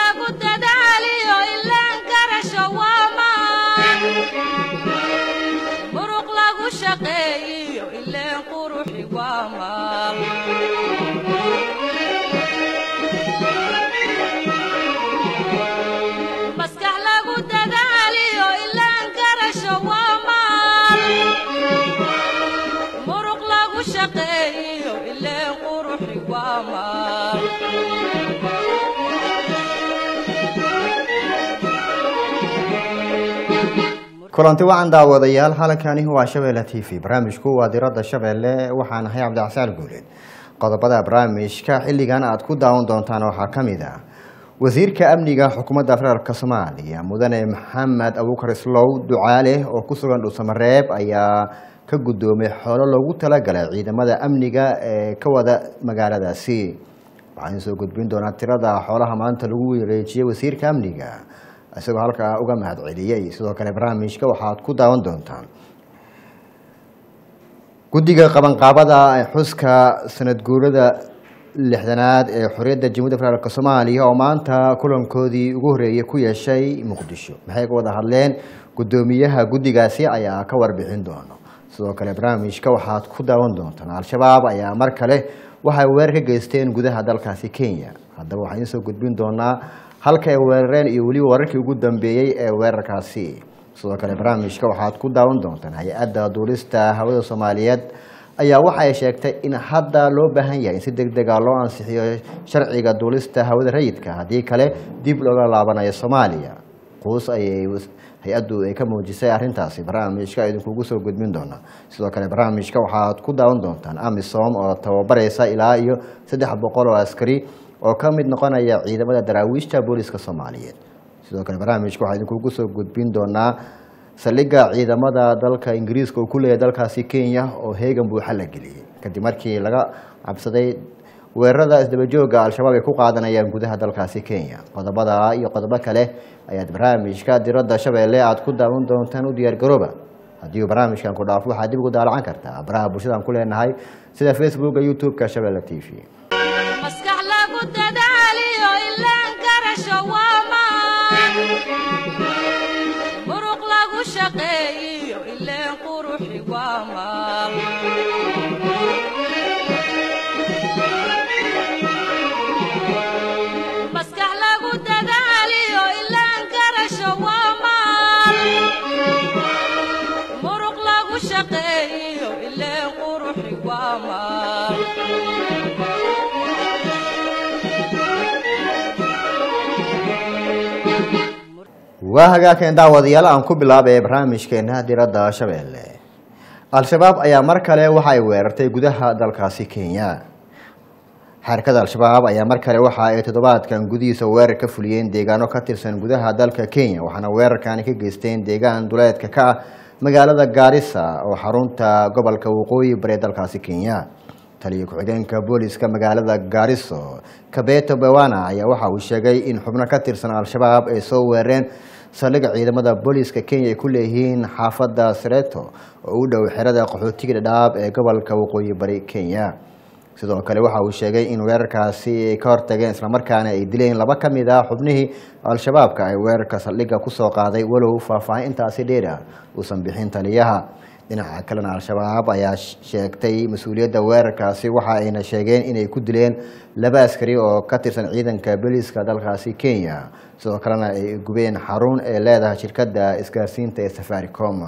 kulanti wacan daawadayaal halkani waa Shabeelle TV barnaamijku waa diradda Shabeelle waxaan ahay Cabdi Guuleed qodobada barnaamijka xilligan aad ku daawan doontaan waxa kamid ah wasiirka amniga xukuumadda federaalka Soomaaliya mudane Maxamed Abuukar Islow Ducaale oo ku sugan Dhuusamareeb ayaa ka gudoomay xoolo loogu talagalay ciidamada amniga ee ka wada magaaladaasi waxaan soo gudbin doonaa tirada xoolaha maanta lagu wareejiyay wasiirka amniga isagoo halka uga mahad celiyay sidoo kale barnaamijka waxaad ku daawan doontaan guddiga qabanqaabada xuska sanad guurada 6aad ee xorriyadda Jamhuuriyadda Federaalka Soomaaliya oo maanta kulankoodii ugu horeeyay ku yeeshay Muqdisho maxay ka wada hadleen gudoomiyaha guddigaasi ayaa ka warbixin doona sidoo kale barnaamijka waxaad ku daawan doontaan al-shabaab ayaa mar kale waxay weerar ka geysteen gudaha dalkaasi Kenya haddaba waxaan soo gudbin doonaa halka ay weerareen iyo wali wararkii ugu dambeeyay ee weerarkaasi sidoo kale barnaamijka waxaad ku daawan doontaan hay'adda duulista hawada Soomaaliyeed ayaa waxa ay sheegtay in hadda loo baahan yahay in si degdeg ah loo ansixiyo sharciga duulista hawada rayidka hadii kale dib looga laabanayo Soomaaliya qoys ay hay'addu ay ka muujisay arrintaasi barnaamijka idinku soo gudbin doona sidoo kale barnaamijka waxaad ku daawan doontaan AMISOM oo tababaraysa ilaa iyo 300 oo askari oo ka mid noqonaya ciidamada daraawiishta booliska Soomaaliyeed sidoo kale barnaamijku waxa idinku soo gudbin doonaa saldhigga ciidamada dalka Ingiriiska oo ku leeyahay dalkaasi Kenya oo heegan buuxa la geliyay kadib markii laga cabsaday weerarada isdabajooga al-shabaab ay ku qaadanayaan gudaha dalkaasi Kenya qodobada iyo qodobo kale ayaa barnaamijka diradda Shabeelle aad ku daawan doontaan u diyaar garooba haddii barnaamijkan ku dhaafo waxaad dib ugu daalan kartaa baraha bulshada ku leenahay sida Facebook iyo YouTube-ka Shabeelle TV وهاجاكن داوديال aan ku bilaabay barnaamijkeena diradda Shabeelle al-shabaab ayaa mar kale waxay weerartay gudaha dalkaasi Kenya xarakada al-shabaab ayaa mar kale waxa ay toddobaadkan gudihiisa weerar ka fuliyeen deegaano ka tirsan gudaha dalka Kenya waxaana weerarkan ka geysteen deegaan duleedka ka magaalada Garissa oo xarunta gobolka waqooyi bari dalkaasi Kenya taliye ku-xigeenka booliska magaalada Garissa Kabeto Bewana ayaa waxa uu sheegay in xubno ka tirsan al-shabaab ay soo weerareen saldhigga ciidamada booliska Kenya ay ku leeyihiin xaafadda Soweto oo u dhow xerada qaxootiga Dadaab ee gobolka waqooyi bari Kenya sidoo kale waxa uu sheegay in weerarkaasi ka hortageen isla markaana ay dileen laba ka mid ah xubnihii al-shabaabka ay weerarka saldhigga ku soo qaaday walow faahfaahintaasi dheer uusan bixin taliyaha dhinaca kalena al-shabaab ayaa sheegtay mas'uuliyadda weerarkaasi waxa ayna sheegeen inay ku dileen laba askari oo ka tirsan ciidanka booliska dalkaasi Kenya sidoo kalena ay gubeen xarun ee leedahay shirkadda isgaarsiinta ee Safaricom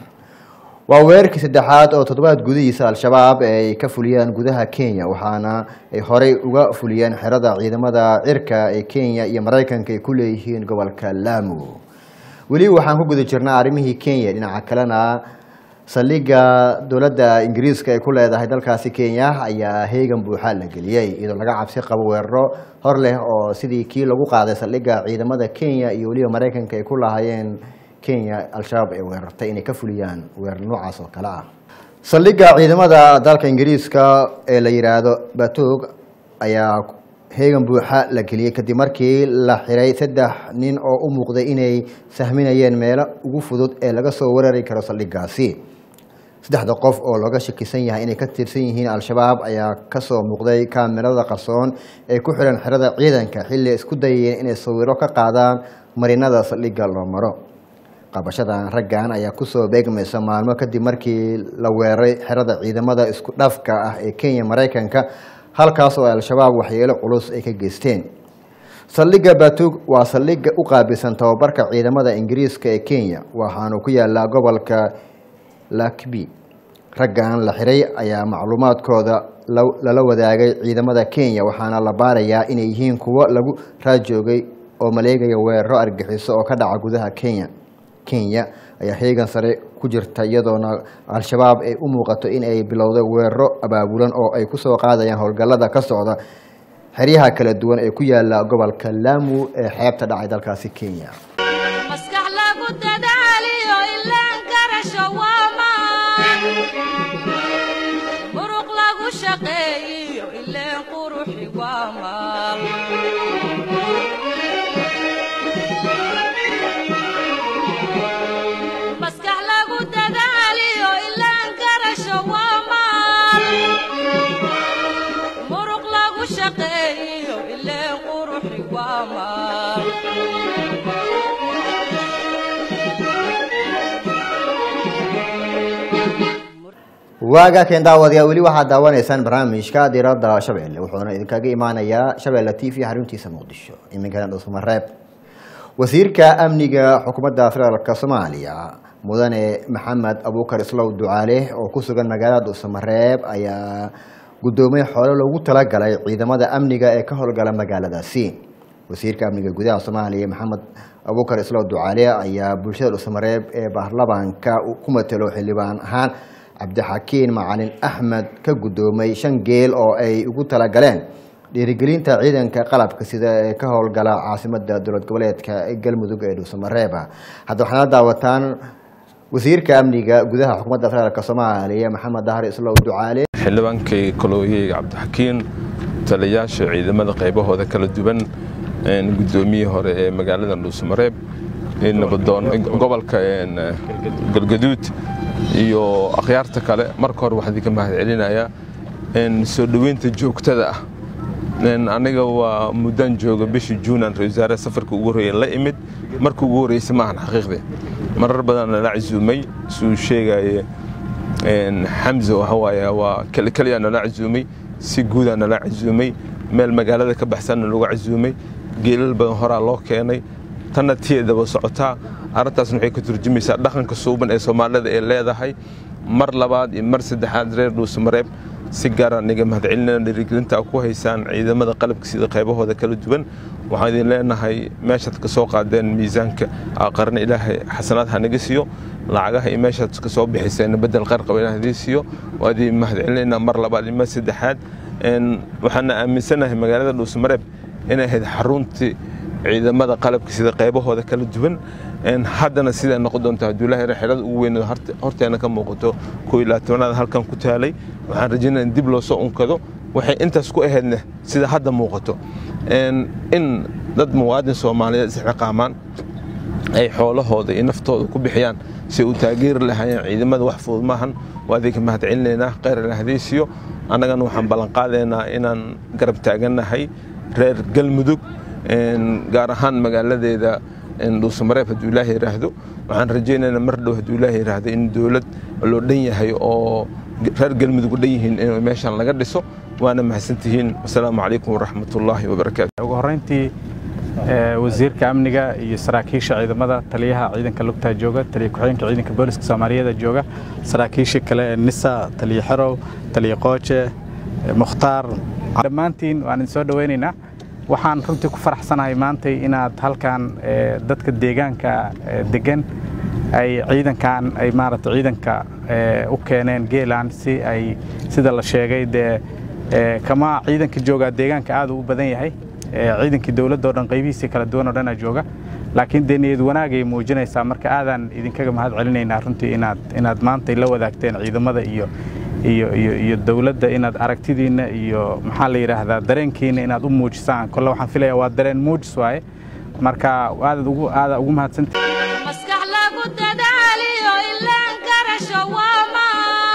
waa weerarkii saddexaad oo toddobaad gudihiisa al-shabaab ay ka fuliyeen gudaha Kenya waxaana ay horey uga fuliyeen xerada ciidamada cirka ee Kenya iyo Mareykanka ay ku leeyihiin gobolka Lamu wali waxaan ku guda jirnaa arrimihii Kenya dhinaca kalena saldhigga dowladda Ingiriiska ay ku leedahay dalkaasi Kenya ayaa heegan buuxa la geliyay iyadoo laga cabsi qabo weeraro hor leh oo sidii kii lagu qaaday saldhigga ciidamada Kenya iyo waliba Mareykanka ay ku lahaayeen Kenya al-shabaab ay weerartay inay ka fuliyaan weerar noocaas oo kala ah saldhigga ciidamada dalka Ingiriiska ee la yiraahdo Batog ayaa heegan buuxa la geliyay kadib markii la xiray 3 nin oo u muuqday inay sahminayeen meelo ugu fudud ee laga soo weerari karo saldhiggaasi saddexda qof oo looga shakisan yahay inay ka tirsan yihiin al-shabaab ayaa kasoo muuqday kaamirada qarsoon ee ku xiran xerada ciidanka xilli isku dayeen inay sawiro ka qaadaan marinada saldhigga loo maro qabashadan raggan ayaa kusoo beegmaysa maalmo kadib markii la weeraray xerada ciidamada isku dhafka ah ee Kenya Mareykanka halkaas oo al-shabaab waxyeelo culus ay ka geysteen saldhigga Batug waa saldhigga u qaabilsan tababarka ciidamada Ingiriiska ee Kenya waxaana ku yaala gobolka Lakbi raggan la xiray ayaa macluumaadkooda lala wadaagay ciidamada Kenya waxaana la baarayaa inay yihiin kuwo lagu raajoogay oo maleegaya weeraro argaxiso oo ka dhaca gudaha Kenya ayaa heegan sare ku jirta iyadoona al-shabaab ay u muuqato in ay bilowday weeraro abaabulan oo ay ku soo qaadayaan howlgallada ka socda xeryaha kala duwan ee ku yaala gobolka Lamu ee xeebta dhacay dalkaasi Kenya maskax lagu dadaaliyo ilaan garasho waamaan muruq lagu shaqeeyo ilaan quruxi waamaan maskax lagu dadaaliyo ilaan garasho waamaan muruq lagu shaqeeyo ilaan quruxi waamaan waaga keen daawadayaal weli waxaad daawanaysaan barnaamijka diiradda Shabeelle wuxuuna idinkaga imaanayaa Shabeelle TV xaruntiisa Muqdisho iminkana Dhuusamareeb wasiirka amniga xukuumadda federaalka Soomaaliya mudane Maxamed Abuukar Islow Ducaale oo ku sugan magaalada Dhuusamareeb ayaa gudoomiyay xoolo loogu talagalay ciidamada amniga ee ka howlgala magaaladaasi wasiirka amniga gudaha Soomaaliya Maxamed Abuukar Islow Ducaale ayaa bulshada Dhuusamareeb ee baarlamaanka ku matalo xildhibaan ahaan Cabdixakiin Macalin Axmed ka gudoomay 5 geel oo ay ugu talagaleen dhiirigelinta ciidanka qalabka sida ee ka howlgala caasimadda dowlad goboleedka Galmudug ee Dhuusamareeb hadda waxaana daawataan wasiirka amniga gudaha xukuumadda federaalka Soomaaliya Maxamed Dahar Islow Ducaale xildhibaankii kolooyay Cabdixakiin taliyaasha ciidamada qaybahooda kala duwan gudoomiyihii hore ee magaalada Dhuusamareeb nabadoon gobolka Galgaduud iyo akhyaarta kale marka hore waxaan idinka mahadcelinayaa soo dhaweynta joogtada ah aniga waa muddan jooga bishii Juunaan ra'iisul safarka ugu horeeyay la imid markii ugu horeysay ma ahan xaqiiqde marar badan la casuumay soo sheegay Hamza waa kaliya la casuumay si guud aan la casuumay meel magaalada ka baxsan lagu casuumay geelal badan hore loo keenay tan tiyeedaba socotaa arintaas waxay ka turjumaysaa dhaqanka suuban ee Soomaalida ee leedahay mar labaad iyo mar saddexaad reer Dhuusamareeb si gaar ah niga mahadcelinayna dhiirigelinta ku haysaan ciidamada qalabka sida qaybahooda kala duwan waxaan idin leenahay meeshaad ka soo qaadeen miisaanka aqarna Ilaahay xasanaad ha naga siiyo lacagaha iyo meeshaad ka soo bixiseen bedel qarqab Ilaahay hadii siiyo waa idin mahadcelinayna mar labaad iyo mar saddexaad waxaan aaminsanahay magaalada Dhuusamareeb inay ahayd xaruntii ciidamada qalabka sida qaybahooda kala duwan haddana sida noqon doonta Abdullaahi xirada ugu weyn horteena ka muuqato 12aad halkan ku taalay waxaan rajaynayaa in dib loo soo unkado waxay intaas ku ahaydna sida hadda muuqato in dad muwaadin Soomaaliyeed is xaqaamaan ay xoolahooda iyo naftooda ku bixiyaan si uu taageer lahaayeen ciidamada wax fudud maahan waa idinka mahadcelinaynaa khayr la hadiisiyo annagana waxaan ballan qaadaynaa inaan garab taaganahay reer Galmudug gaar ahaan magaaladeeda Dhuusamareeb haduu Ilaahay yiraahdo waxaan rajaynaynaa mar dhow haduu Ilaahay yiraahdo in dawlad loo dhan yahay oo reer Galmudug u dhan yihiin in meeshan laga dhiso waana mahadsantihiin assalaamu calaykum waraxmatullaahi wabarakaatuh ugu horeyntii wasiirka amniga iyo saraakiisha ciidamada taliyaha ciidanka lugta jooga taliya ku-xigeenka ciidanka booliska Soomaaliyeed jooga saraakiisha kale Nisa taliya Xarow taliya Qooje Mukhtaar dhammaantiin waan soo dhaweynaynaa waxaan runtii ku faraxsanahay maanta inaad halkan dadka deegaanka degan ay ciidankan ay maaragtay ciidanka u keeneen geelan si ay sida la sheegay kama ciidanka jooga deegaanka aad u badan yahay ciidankii dawladda oo dhan qaybihiisa kala duwan oo dhan jooga laakiin niyad wanaag ay muujinaysaa marka aadan idinkaga mahad celinaynaa runtii inaad maanta la wadaagteen ciidamada iyo dawladda inaad aragtidiina iyo maxaa la yiraahdaa dareenkiina inaad u muujisaan kullu waxaan filayaa waa dareen muujis waaye marka aad ugu mahadsantahay maskax lagu dadaaliyo ilaan garasho waa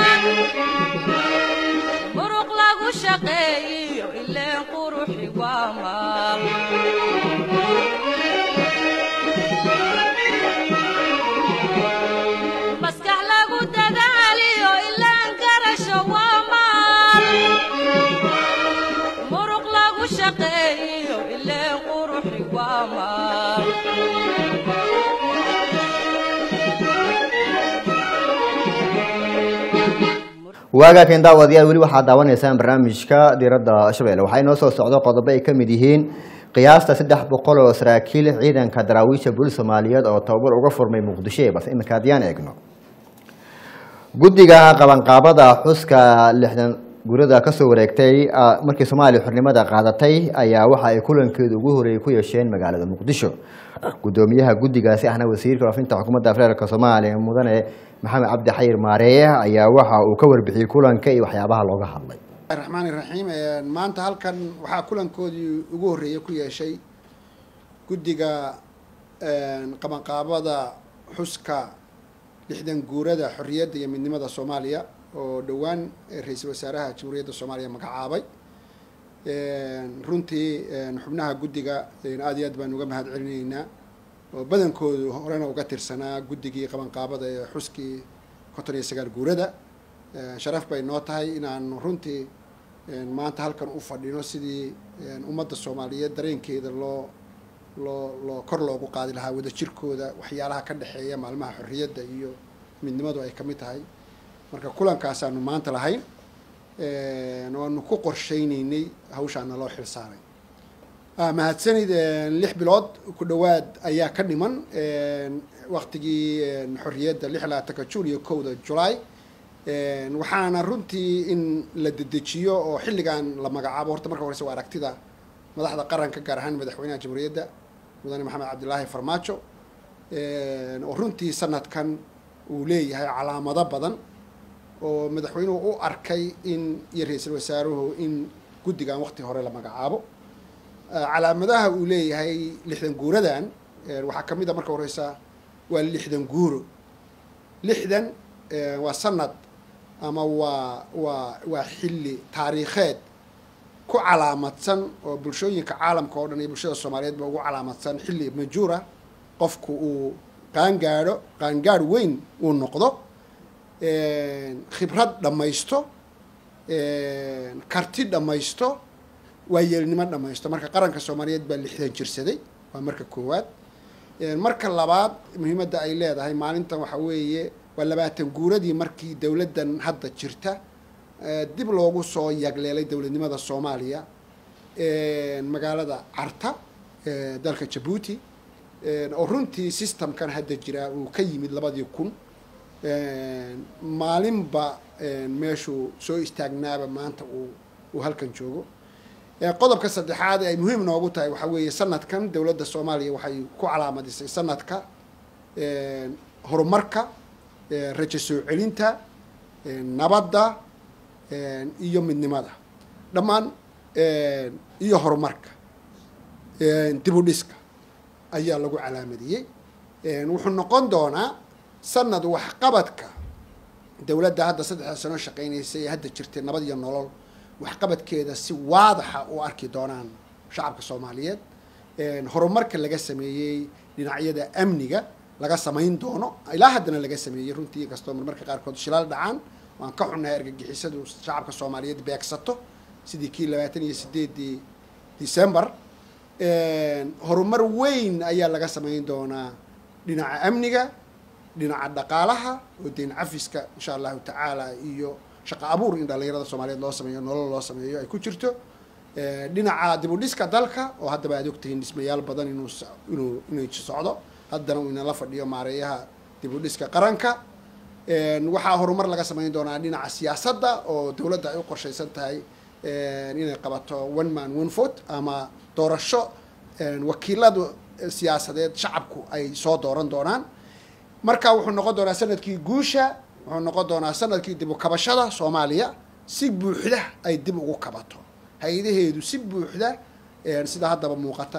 waa maal waaga keen daawadayaal weli waxaad daawanaysaan barnaamijka diiradda shabeelle waxaa inoo soo socdo qodobo ay ka mid yihiin qiyaasta 300 oo saraakiil ciidanka daraawiisha booliska Soomaaliyeed oo tababar uga furmay Muqdisho balse imika hadiyaan eegno guddiga qabanqaabada xuska 60 gurada ka soo wareegtay markii Soomaaliya xornimada qaadatay ayaa waxa ay kulankeedu ugu horeeyay ku yeesheen magaalada Muqdisho gudoomiyaha guddigaasi ahna wasiirka wafinta xukuumadda federaalka Soomaaliya mudane maxamed cabdi xayir maareeye ayaa waxa uu ka warbixiyay kulanka iyo waxyaabaha looga hadlay الرحمن الرحيم maanta halkan waxa kulankoodii ugu horeeyay ku yeeshay guddiga qabanqaabada xuska 60 guurada xorriyadda iyo midnimada Soomaaliya oo dhawaan ra'iisul wasaaraha Jamhuuriyadda Soomaaliya magacaabay runtii xubnaha guddiga aad iyo aad baan uga mahad celinaynaa oo badankoodu horena uga tirsanaa guddigii qabanqaabada ee xuskii 59 guurada sharaf bay noo tahay inaan runtii maanta halkan u fadhino sidii ummadda Soomaaliyeed dareenkeeda loo kor loogu qaadi lahaa wada jirkooda waxyaalaha ka dhaxeeya maalmaha xorriyadda iyo midnimadu ay ka mid tahay marka kulankaas aanu maanta lahayn waanu ku qorsheynaynay hawshaana loo xil saaray mahadsanid 6 bilood ku dhawaad ayaa ka dhiman waqtigii xorriyadda 16 Juun iyo 1 July waxaana runtii in la dedejiyo oo xilligan la magacaabo horta marka hore waa aragtida madaxda qaranka gaar ahaan madaxweynaha jamhuuriyadda mudane maxamed cabdilaahi farmaajo oo runtii sanadkan uu leeyahay calaamado badan oo madaxweynuhu u arkay in iyo ra'iisul wasaaruhu in guddigan waqti hore la magacaabo calaamadaha uu leeyahay 60 guuradan waxaa ka mid ah marka horeysa waa 60 guuro 60 waa sanad ama waa xilli taariikheed ku calaamadsan oo bulshooyinka caalamka oo dhan iyo bulshada Soomaaliyeed ba ugu calaamadsan xilli majuura qofku uu qaangaar weyn uu noqdo khibrad dhamaysto karti dhamaysto waayeelnimo dhamaysto marka qaranka Soomaaliyeed baa 60 jirsaday waa marka koowaad marka labaad muhiimadda ay leedahay maalintan waxa weeye waa 20 guuradii markii dawladdan hadda jirta dib loogu soo yagleelay dawladnimada Soomaaliya magaalada Carta dalka Djibouti oo runtii systemkan hadda jira uu ka yimid 2000 maalinba meeshu soo istaagnaaba maanta uu halkan joogo qodobka saddexaad ay muhiim noogu tahay waxa weeye sanadkan dawladda Soomaaliya waxay ku calaamadisay sanadka horumarka rajo soo celinta nabadda iyo midnimada dhammaan iyo horumarka dib u dhiska ayaa lagu calaamadiyay wuxuu noqon doonaa sanad wax qabadka dawladda hadda 3 sano shaqeynaysay hadda jirtay nabad iyo nolol wax qabadkeeda si waadaxa u arki doonaan shacabka Soomaaliyeed horumarka laga sameeyay dhinacyada amniga laga sameyn doono ilaa haddana laga sameeyay runtii kasto marka qaar kood shilal dhacaan waan ka xunnahay argagixisadu shacabka Soomaaliyeed beegsato sidii kii 28 December horumar weyn ayaa laga sameyn doonaa dhinaca amniga dhinaca dhaqaalaha oo deyn cafiska insha Allah ta'ala iyo shaqo abuur in dhalinyarada Soomaaliyeed loo sameeyo nolol loo sameeyo ay ku jirto dhinaca dib u dhiska dalka oo hadda baad ogtahay dhismayaal badan inuu socdo haddana uu inala fadhiyo maareeyaha dib u dhiska qaranka waxaa horumar laga sameyn doonaa dhinaca siyaasadda oo dawladda ay u qorshaysan tahay inay qabato one man one vote ama doorasho wakiilada siyaasadeed shacabku ay soo dooran doonaan marka wuxuu noqon doonaa sanadkii guusha wuxuu noqon doonaa sanadkii dib u kabashada Soomaaliya si buuxda ay dib ugu kabato hay'adaheedu si buuxda sida haddaba muuqata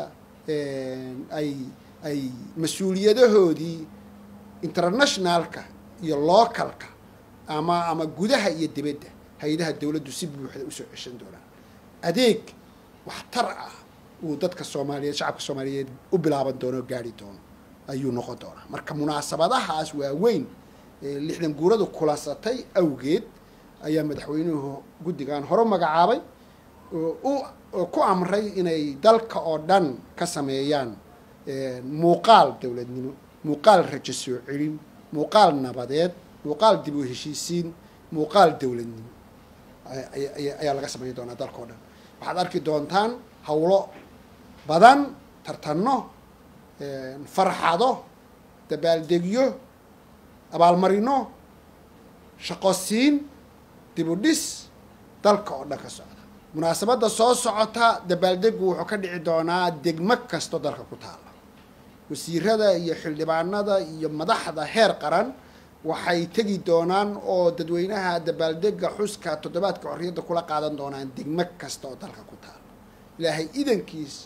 ay mas'uuliyadahoodii internationalka iyo localka ama gudaha iyo dibadda hay'adaha dawladdu si buuxda u soo ceshan doonaan adeeg waxtar ah uu dadka Soomaaliyeed shacabka Soomaaliyeed u bilaaban doono gaari doono ayuu noqon doonaa marka munaasabadahaas waa weyn 60 guuradu kulansatay awgeed ayaa madaxweynuhu guddigan hore magacaabay ku amray inay dalka oo dhan ka sameeyaan muuqaal dowladnimo, muuqaal rajo soo celin, muuqaal nabadeed, muuqaal dib u heshiisiin, muuqaal dowladnimo ayaa laga sameyn doonaa dalka oo dhan. waxaad arki doontaan hawlo badan, tartanno, farxado, dabaaldegyo, abaalmarino, shaqo siin, dib u dhis dalka oo dhan ka socda. munaasabadda soo socota dabaaldegu wuxuu ka dhici doonaa degmo kasto dalka ku taala. wasiirada iyo xildhibaanada iyo madaxda heer qaran waxay tegi doonaan oo dadweynaha dabaaldega xuska toddobaadka xorriyadda kula qaadan doonaan degmo kasta oo dalka ku taala. ilaahay idankiis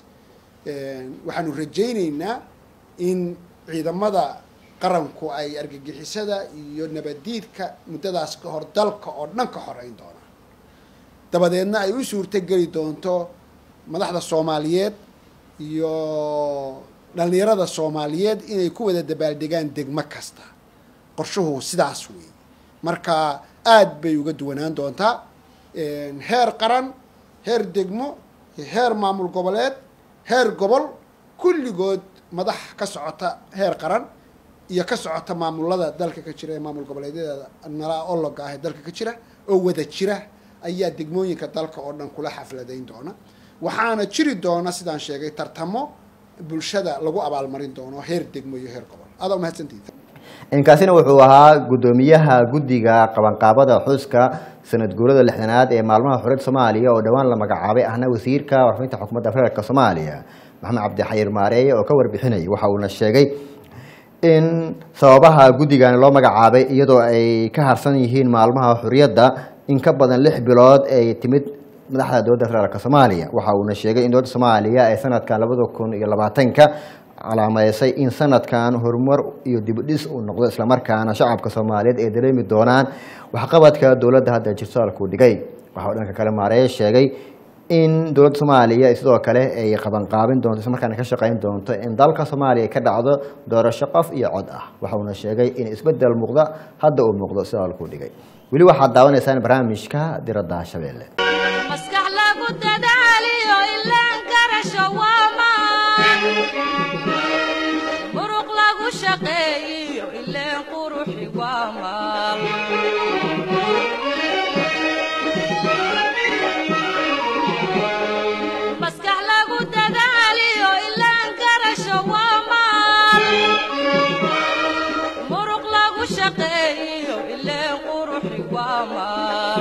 waxaanu rajaynaynaa in ciidamada qaranku ay argagixisada iyo nabaddiidka muddadaas ka hor dalka oo dhan ka xoreyn doonaan. dabadeedna ay u suurto geli doonto madaxda Soomaaliyeed iyo dhalinyarada Soomaaliyeed inay ku wada dabaaldegaan degmo kasta. qorshuhu sidaas weey. marka aad bay uga duwanaan doontaa heer qaran, heer degmo, heer maamul goboleed, heer gobol, kulligood madax ka socota heer qaran iyo ka socota maamulada dalka ka jira ee maamul goboleedyada nala ologa ah dalka ka jira oo wada jira ayaa degmooyinka dalka oo dhan kula xafladayn doona. waxaana jiri doona sidaan sheegay tartamo bulshada lagu abaalmarin doono heer degmo iyo heer gobol. aad u mahadsantihiin. inkaasina wuxuu ahaa gudoomiyaha guddiga qabanqaabada xuska sanad guurada 6aad ee maalmaha xorriyadda Soomaaliya oo dhawaan la magacaabay ahna wasiirka warfaafinta xukuumadda federaalka Soomaaliya Maxamed Cabdi Xayir Maareeye oo ka warbixinay. waxa uu na sheegay in sababaha guddigan loo magacaabay iyadoo ay ka harsan yihiin maalmaha xorriyadda in ka badan 6 bilood ay timid madaxda dowladda federaalka Soomaaliya. waxa uu na sheegay in dowladda Soomaaliya ay sanadkan 2020 calaamaysay in sanadkan horumar iyo dib u dhis uu noqdo isla markaana shacabka Soomaaliyeed ay dareemi doonaan waxqabadka dowladda hadda jirto halku dhigay. waxa uu dhanka kale Maareeye sheegay in dowladda Soomaaliya sidoo kale ay qabanqaabin doonto isla markaana ka shaqeyn doonto in dalka Soomaaliya ka dhacdo doorasho qof iyo cod ah. waxa uu sheegay in isbedel muuqda hadda uu muuqdo sida halku dhigay. weli waxaad daawanaysaan barnaamijka Diradda Shabeelle. maskax lagu dadaaliyo ilaan garasho waamaan muruq lagu shaqeeyo ilaan quruxi waamaan maskax lagu dadaaliyo ilaan garasho waamaan muruq lagu shaqeeyo ilaan quruxi waamaan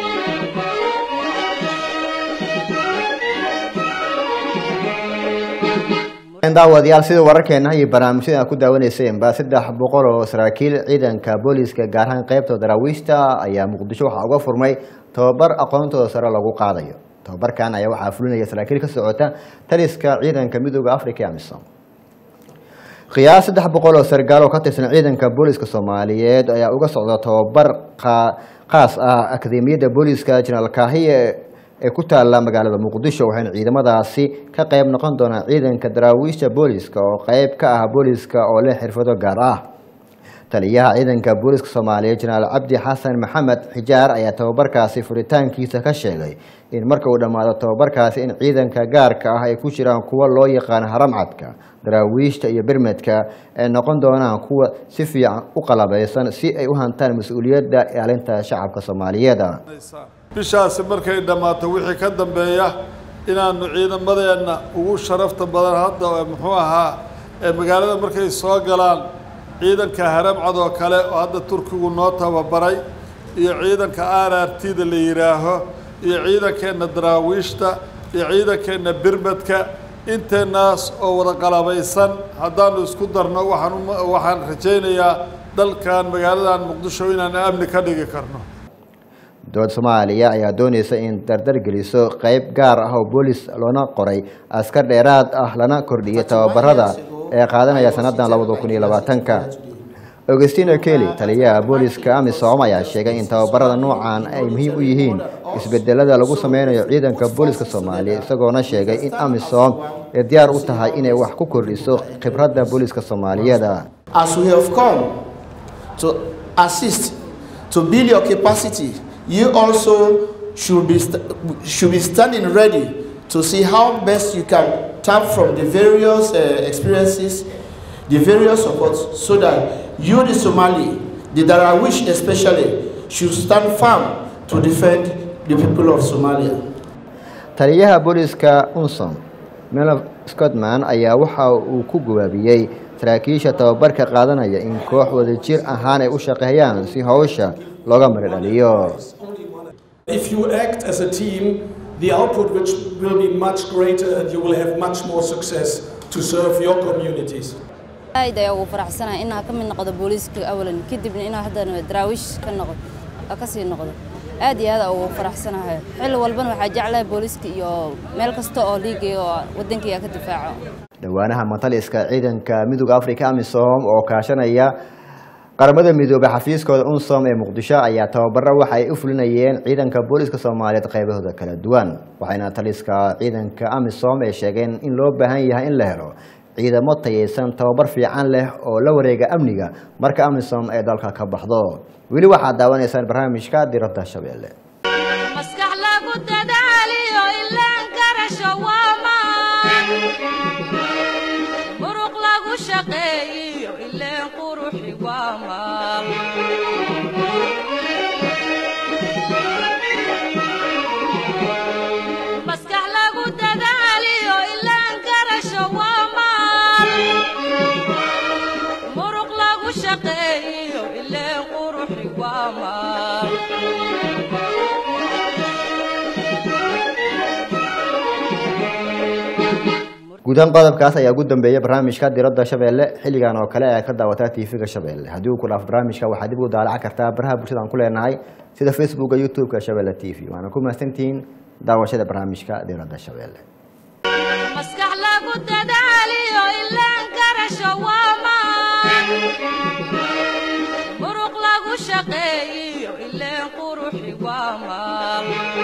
daawadayaal sida wararkeena iyo barnaamijyada ku daawanayseen ba 300 oo saraakiil ciidanka booliska gaar ahaan qaybta daraawiishta ayaa Muqdisho waxa uga furmay tababar aqoontooda sare lagu qaadayo. tababarkan ayaa waxa fulinaya saraakiil ka socota taliska ciidanka midowga Afrika AMISOM. qiyaas 300 oo sargaal oo ka tirsan ciidanka booliska Soomaaliyeed ayaa uga socda tababar qaas ah akademiyada booliska General Kahiye ee ku taala magaalada Muqdisho. waxaan ciidamadaasi ka qayb noqon doonaan ciidanka daraawiishta booliska oo qayb ka ah booliska oo leh xirfado gaar ah. taliyaha ciidanka booliska Soomaaliyeed General Cabdi Xasan Maxamed Xijaar ayaa tababarkaasi furitaankiisa ka sheegay in marka uu dhamaado tababarkaasi in ciidanka gaarka ah ay ku jiraan kuwa loo yaqaan haramcadka, daraawiishta iyo birmedka ay noqon doonaan kuwa si fiican u qalabeysan si ay u hantaan mas'uuliyadda ilaalinta shacabka Soomaaliyeed. bishaasi markay dhamaato wixii ka dambeeya inaanu ciidamadeena ugu sharafta badan hadda muxuu ahaa magaalada markay soo galaan ciidanka haramcad oo kale oo hadda Turkigu noo tababaray iyo ciidanka RRT-da la yiraaho iyo ciidankeena daraawiishta iyo ciidankeena birmadka inteenaas oo wada qalabeysan haddaanu isku darno waxaan rajaynayaa dalkan magaaladan Muqdisho inaan amni ka dhigi karno. dowladda Soomaaliya ayaa doonaysa in dardar geliso qayb gaar ah oo boolis loona qoray askar dheeraad ah lana kordhiyay tababarada ee qaadanaya sanadan 2020. Augustino Kelly taliyaha booliska AMISOM ayaa sheegay in tababarada noocan ay muhiim u yihiin isbedelada lagu sameynayo ciidanka booliska Soomaaliya isagoona sheegay in AMISOM ay diyaar u tahay inay wax ku kordhiso khibradda booliska Soomaaliyeed. As we have come to assist to build your capacity, you also should be standing ready to see how best you can tap from the various experiences, the various supports, so that you, the Somali, the Darawish especially, should stand firm to defend the people of Somalia. taliyaha booliska unsom Melov Scotman ayaa waxa uu ku gaabiyay saraakiisha tababarka qaadanaya in koox wadajir ahaan ay u shaqeeyaan si hawsha looga maridhaliyo. If you act as a team, the output which will be much greater and you will have much more success to serve your communities. aad ayaan ugu faraxsanahay inaan ka mid noqdo booliska awalan kadibna inaan hadda daraawish ka sii noqdo aad iyo aad ugu faraxsanahay xil walbana waxa jeclahay booliska iyo meel kasta oo liigayo wadankayga ka difaaco. dhawaanaha mataliska ciidanka midowga Afrika AMISOM oo kaashanaya qaramada midoobay xafiiskooda unsom ee Muqdisho ayaa tababaro waxa ay u fulinayeen ciidanka booliska Soomaaliyeed qaybahooda kala duwan waxayna taliska ciidanka AMISOM ay sheegeen in loo baahan yahay in la helo ciidamo tayeysan tababar fiican leh oo la wareega amniga marka AMISOM ay dalka ka baxdo. weli waxaad daawanaysaan barnaamijka diradda Shabeelle. maskax lagu dadaaliyo ilaan garasho waa maan muruq lagu shaqeeyo ilaan quruxi waa maan maskax lagu dadaaliyo ilaan garasho waa maan muruq lagu shaqeeyo ilaan quruxi waa maan gudan qodobkaas ayaa ugu dambeeyay barnaamijka diradda Shabeelle xilligan oo kale ay ka daawataa TV-ga Shabeelle. haddii uu ku dhaaf barnaamijka waxaad dib u daalac kartaa baraha bulshada aan ku leenahay sida Facebook iyo YouTube-ka Shabeelle TV. waana ku mahadsantihiin daawashada barnaamijka diradda Shabeelle. maskax lagu dadaaliyo ilaan garasho waa maan muruq lagu shaqeeyo ilaan quruxi waa maan